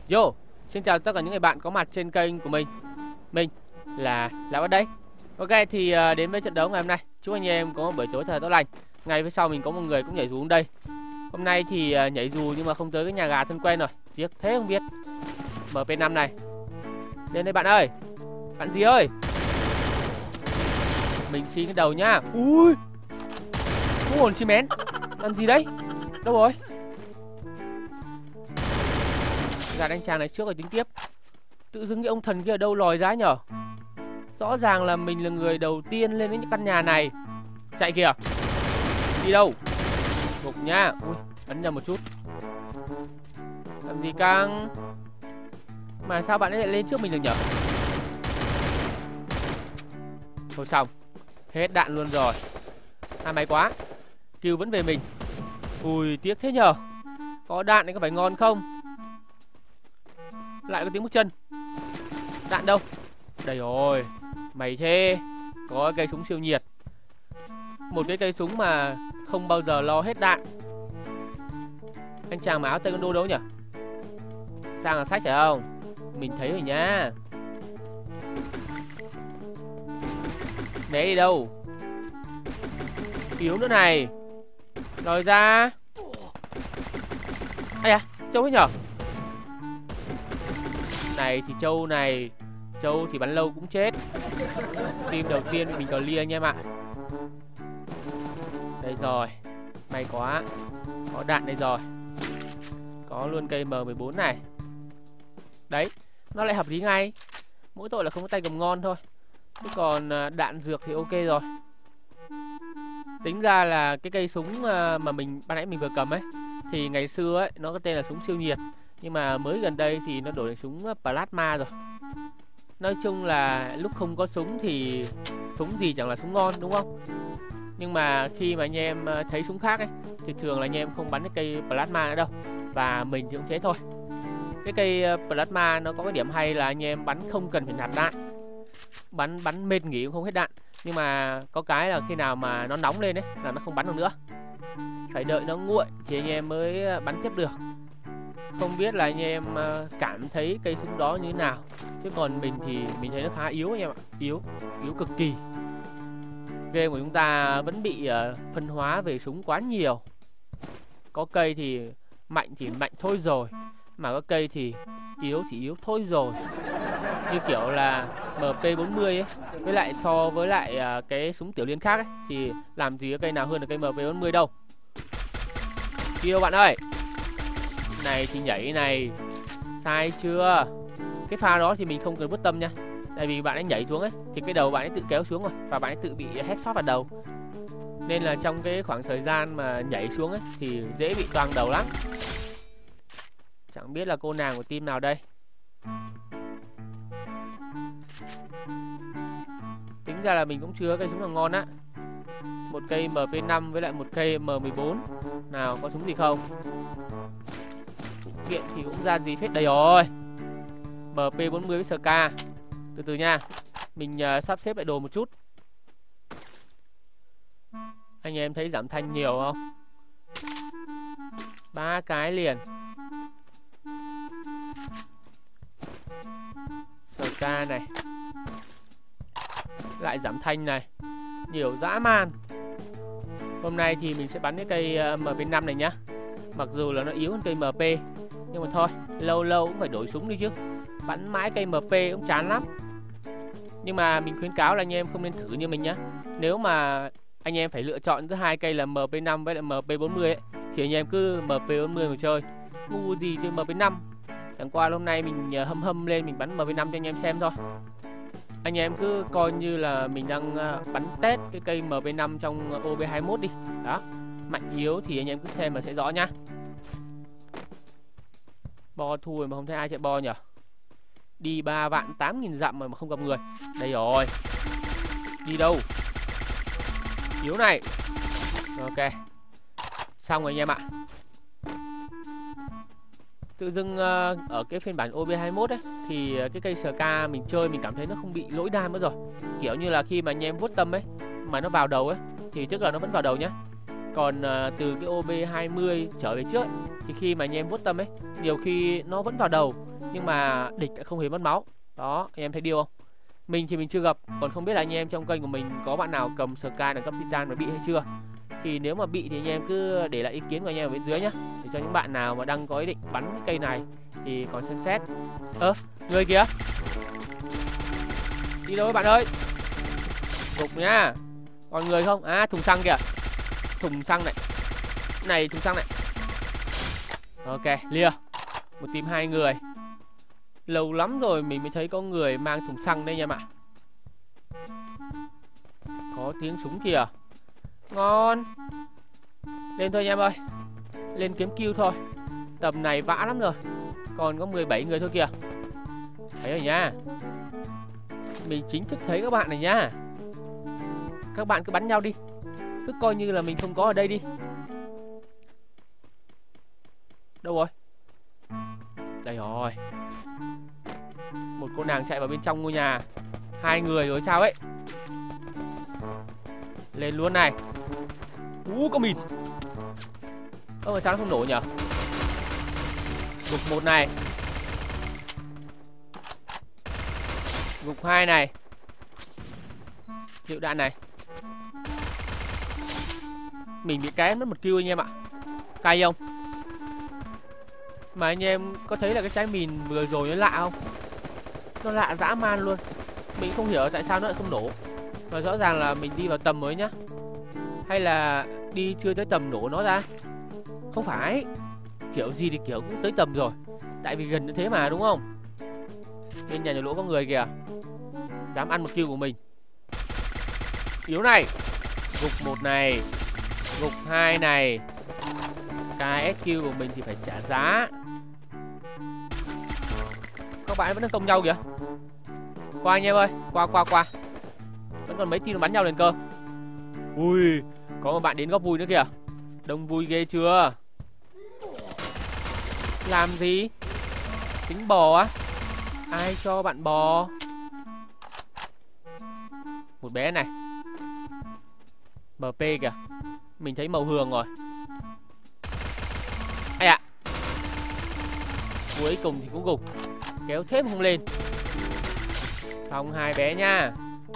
Yo, xin chào tất cả những người bạn có mặt trên kênh của mình. Mình là Lão ở đây. Ok thì đến với trận đấu ngày hôm nay, chúc anh em có một buổi tối thật là tốt lành. Ngày phía sau mình có một người cũng nhảy dù đây. Hôm nay thì nhảy dù nhưng mà không tới cái nhà gà thân quen rồi. Tiếc thế không biết. MP5 này. Lên đây bạn ơi. Bạn gì ơi? Mình xin cái đầu nhá. Ui. Không ổn chi mén. Làm gì đấy? Đâu rồi? Gạt anh chàng này trước rồi tính tiếp. Tự dưng cái ông thần kia ở đâu lòi ra nhở? Rõ ràng là mình là người đầu tiên lên đến những căn nhà này. Chạy kìa. Đi đâu? Gục nhá. Ui, ấn nhầm một chút. Làm gì căng? Mà sao bạn ấy lại lên trước mình được nhở? Thôi xong. Hết đạn luôn rồi. May quá. Kill vẫn về mình. Ui, tiếc thế nhở? Có đạn này có phải ngon không? Lại có tiếng bước chân. Đạn đâu? Đây rồi. Mày thế. Có cây súng siêu nhiệt. Một cái cây súng mà không bao giờ lo hết đạn. Anh chàng mà áo taekwondo đâu nhỉ? Sang là sách phải không? Mình thấy rồi nhá. Né đi đâu? Yếu nữa này. Lòi ra. Ây à, Châu ấy nhở? Này thì Châu này. Châu thì bắn lâu cũng chết. Team đầu tiên mình clear anh em ạ. Đây rồi. May quá. Có đạn đây rồi. Có luôn cây M14 này. Đấy. Nó lại hợp lý ngay. Mỗi tội là không có tay cầm ngon thôi. Chứ còn đạn dược thì ok rồi. Tính ra là cái cây súng mà ban nãy mình vừa cầm ấy, thì ngày xưa ấy nó có tên là súng siêu nhiệt. Nhưng mà mới gần đây thì nó đổi thành súng plasma rồi. Nói chung là lúc không có súng thì súng gì chẳng là súng ngon, đúng không? Nhưng mà khi mà anh em thấy súng khác ấy, thì thường là anh em không bắn cái cây plasma nữa đâu. Và mình thì cũng thế thôi. Cái cây plasma nó có cái điểm hay là anh em bắn không cần phải nạp đạn. Bắn mệt nghỉ cũng không hết đạn. Nhưng mà có cái là khi nào mà nó nóng lên ấy là nó không bắn được nữa. Phải đợi nó nguội thì anh em mới bắn tiếp được. Không biết là anh em cảm thấy cây súng đó như thế nào. Chứ còn mình thì mình thấy nó khá yếu anh em ạ. Yếu cực kỳ. Game của chúng ta vẫn bị phân hóa về súng quá nhiều. Có cây thì mạnh thôi rồi. Mà có cây thì yếu thôi rồi. Như kiểu là MP40 ấy, với lại so với lại cái súng tiểu liên khác ấy, thì làm gì có cây nào hơn được cây MP40 đâu. Kêu bạn ơi. Này thì nhảy này. Sai chưa? Cái pha đó thì mình không cần bút tâm nha. Tại vì bạn ấy nhảy xuống ấy, thì cái đầu bạn ấy tự kéo xuống rồi. Và bạn ấy tự bị headshot vào đầu. Nên là trong cái khoảng thời gian mà nhảy xuống ấy, thì dễ bị toang đầu lắm. Chẳng biết là cô nàng của team nào đây. Tính ra là mình cũng chưa cây súng nào ngon á. Một cây MP5 với lại một cây M14. Nào có súng gì không? Phụ kiện thì cũng ra gì phết. Đây rồi. MP40 với SK. Từ từ nha. Mình sắp xếp lại đồ một chút. Anh em thấy giảm thanh nhiều không? 3 cái liền. SK này. Lại giảm thanh này. Nhiều dã man. Hôm nay thì mình sẽ bắn cái cây MP5 này nhá. Mặc dù là nó yếu hơn cây MP, nhưng mà thôi, lâu lâu cũng phải đổi súng đi chứ. Bắn mãi cây MP cũng chán lắm. Nhưng mà mình khuyến cáo là anh em không nên thử như mình nhá. Nếu mà anh em phải lựa chọn giữa hai cây là MP5 với lại MP40 ấy, thì anh em cứ MP40 mà chơi. Ngu gì chơi MP5. Chẳng qua hôm nay mình hâm lên mình bắn MP5 cho anh em xem thôi. Anh em cứ coi như là mình đang bắn test cái cây MP5 trong OB21 đi. Đó. Mạnh yếu thì anh em cứ xem mà sẽ rõ nhá. Bo thui mà không thấy ai chạy bo nhỉ. Đi 3 vạn 8.000 dặm mà không gặp người. Đây rồi. Đi đâu? Yếu này. Ok. Xong rồi anh em ạ. Tự dưng ở cái phiên bản OB21 ấy, thì cái cây SK mình chơi mình cảm thấy nó không bị lỗi đam nữa rồi. Kiểu như là khi mà anh em vuốt tâm ấy mà nó vào đầu ấy, thì tức là nó vẫn vào đầu nhá. Còn từ cái OB20 trở về trước ấy, thì khi mà anh em vuốt tâm ấy, nhiều khi nó vẫn vào đầu. nhưng mà địch đã không hề mất máu. Đó, anh em thấy điều không? Mình thì mình chưa gặp, còn không biết là anh em trong kênh của mình có bạn nào cầm Sky đẳng cấp Titan mà bị hay chưa. Thì nếu mà bị thì anh em cứ để lại ý kiến của anh em ở bên dưới nhá, để cho những bạn nào mà đang có ý định bắn cái cây này thì còn xem xét. Người kìa, đi đâu bạn ơi, gục nhá. Còn người không? À, thùng xăng kìa, thùng xăng này, thùng xăng này. Ok, lia. Một team 2 người. Lâu lắm rồi mình mới thấy có người mang thùng xăng đây nha em ạ. Có tiếng súng kìa. Ngon. Lên thôi anh em ơi, lên kiếm kill thôi. Tầm này vã lắm rồi. Còn có 17 người thôi kìa. Thấy rồi nha. Mình chính thức thấy các bạn này nha. Các bạn cứ bắn nhau đi, cứ coi như là mình không có ở đây đi. Đâu rồi? Đây rồi. Một cô nàng chạy vào bên trong ngôi nhà. 2 người rồi sao ấy. Lên luôn này. Có mìn. Mà sao nó không nổ nhỉ? Gục 1 này, gục 2 này. Lựu đạn này. Mình bị cái mất một kill anh em ạ. Cay không? Mà anh em có thấy là cái trái mìn vừa rồi nó lạ không? Nó lạ dã man luôn. Mình không hiểu tại sao nó lại không nổ. Và rõ ràng là mình đi vào tầm mới nhá. Hay là đi chưa tới tầm nổ nó ra? Không phải. Kiểu gì thì kiểu cũng tới tầm rồi. Tại vì gần như thế mà đúng không? Bên nhà lỗ có người kìa. Dám ăn một kill của mình. Yếu này. Gục 1 này, gục 2 này. Cái SQ của mình thì phải trả giá. Các bạn vẫn đang công nhau kìa. Qua anh em ơi, qua. Vẫn còn mấy team bắn nhau lên cơ. Ui, có một bạn đến góp vui nữa kìa. Đông vui ghê chưa? Làm gì? Tính bò á? Ai cho bạn bò? Một bé này. MP kìa. Mình thấy màu hường rồi. Ai ạ. Cuối cùng thì cũng gục. Kéo thêm không lên. Xong 2 bé nha.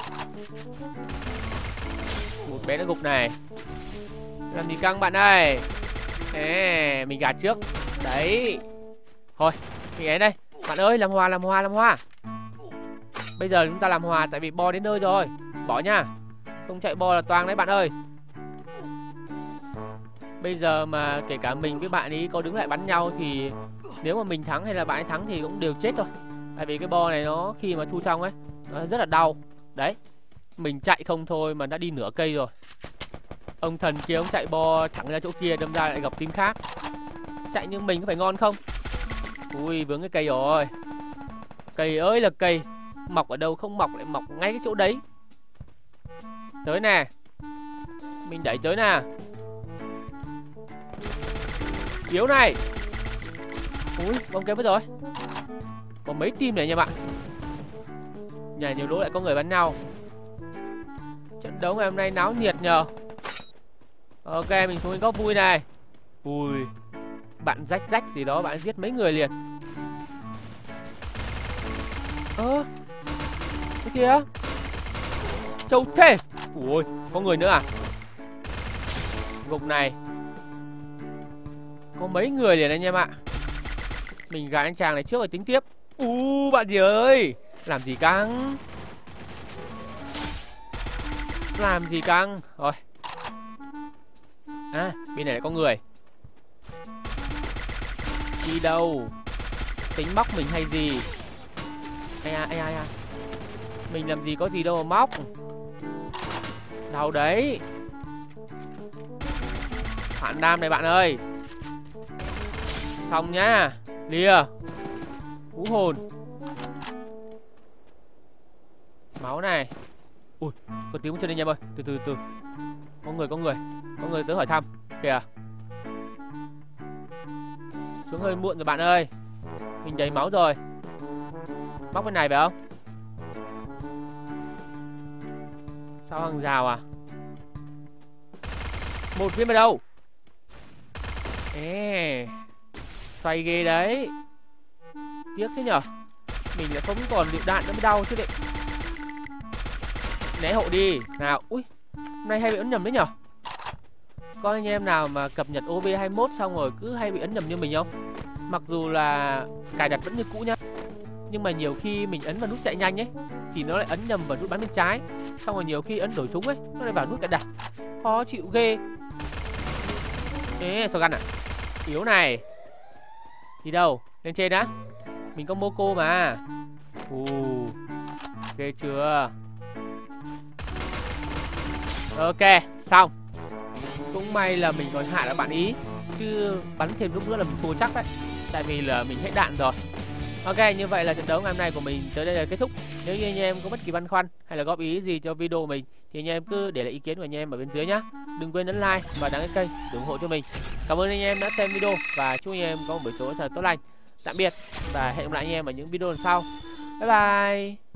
Một bé nó gục này. Làm gì căng bạn ơi. Mình gạt trước. Đấy. Thôi, mình ấy đây. Bạn ơi, làm hòa. Bây giờ chúng ta làm hòa tại vì bo đến nơi rồi. Bỏ nha. Không chạy bo là toang đấy bạn ơi. Bây giờ mà kể cả mình với bạn ấy có đứng lại bắn nhau thì nếu mà mình thắng hay là bạn ấy thắng thì cũng đều chết thôi. Tại vì cái bo này nó khi mà thu xong ấy, nó rất là đau. Đấy. Mình chạy không thôi mà đã đi nửa cây rồi. Ông thần kia ông chạy bo thẳng ra chỗ kia, đâm ra lại gặp team khác. Chạy như mình có phải ngon không? Ui, vướng cái cây rồi. Cây ơi là cây. Mọc ở đâu không mọc lại mọc ngay cái chỗ đấy. Tới nè. Mình đẩy tới nè. Yếu này. Ui, bom kém mất rồi. Có mấy team này nha bạn. Nhà nhiều lỗ lại có người bắn nhau. Trận đấu ngày hôm nay náo nhiệt nhờ. Ok, mình xuống góc vui này. Ui, bạn rách gì đó, bạn giết mấy người liền. Cái kia trâu thế. Ui, có người nữa à? Gục này. Có mấy người liền anh em ạ. Mình gạt anh chàng này trước rồi tính tiếp. Bạn gì ơi. Làm gì căng. Rồi. À, bên này lại có người. Đi đâu? Tính móc mình hay gì? Ai à. Mình làm gì có gì đâu mà móc. Đau đấy. Phản đam này bạn ơi. Xong nhá. Lìa. Cú hồn. Máu này. Ui, có tiếng chân đi em ơi. Từ. Có người tới hỏi thăm. Kìa. Xuống hơi muộn rồi bạn ơi. Mình đầy máu rồi. Móc bên này phải không? Sao hàng rào à? Một viên vào đâu? Xoay ghê đấy. Tiếc thế nhở. Mình lại không còn lựu đạn nó mới đau chứ đấy. Né hộ đi. Nào. Ui. Hôm nay hay bị ấn nhầm đấy nhở. Có anh em nào mà cập nhật OB21 xong rồi cứ hay bị ấn nhầm như mình không? Mặc dù là cài đặt vẫn như cũ nhá, nhưng mà nhiều khi mình ấn vào nút chạy nhanh ấy thì nó lại ấn nhầm vào nút bắn bên trái. Xong rồi nhiều khi ấn đổi súng ấy nó lại vào nút cài đặt. Khó chịu ghê. Ê, shotgun à? Yếu này. Đi đâu? Lên trên đã. Mình có Moco mà. Ghê chưa? Ok, xong. Cũng may là mình còn hạ được bạn ý, chứ bắn thêm lúc nữa là mình thua chắc đấy. Tại vì là mình hết đạn rồi. Ok, như vậy là trận đấu ngày hôm nay của mình tới đây là kết thúc. Nếu như anh em có bất kỳ băn khoăn hay là góp ý gì cho video của mình thì anh em cứ để lại ý kiến của anh em ở bên dưới nhá. Đừng quên ấn like và đăng ký kênh để ủng hộ cho mình. Cảm ơn anh em đã xem video và chúc anh em có một buổi tối thật tốt lành. Tạm biệt và hẹn gặp lại anh em ở những video lần sau. Bye bye.